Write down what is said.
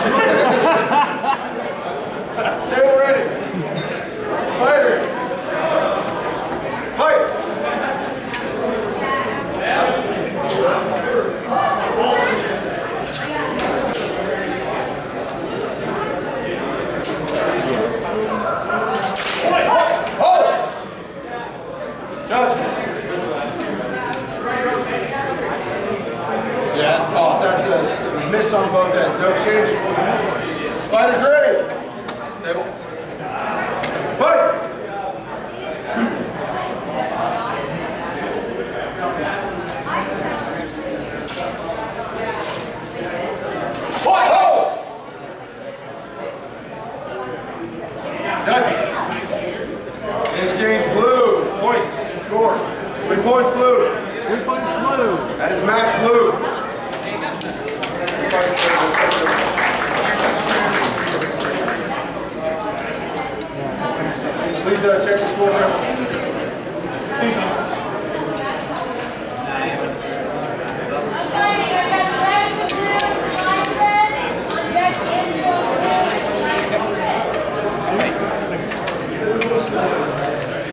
Table ready. Fighter. Fight. Hold. Judge. Yeah, that's toss. That's a miss on both ends. No exchange. Fighters ready. Table. Fight. Judges. Exchange blue. Points. Score. 3 points blue. 3 points blue. That is match blue. Please check the score.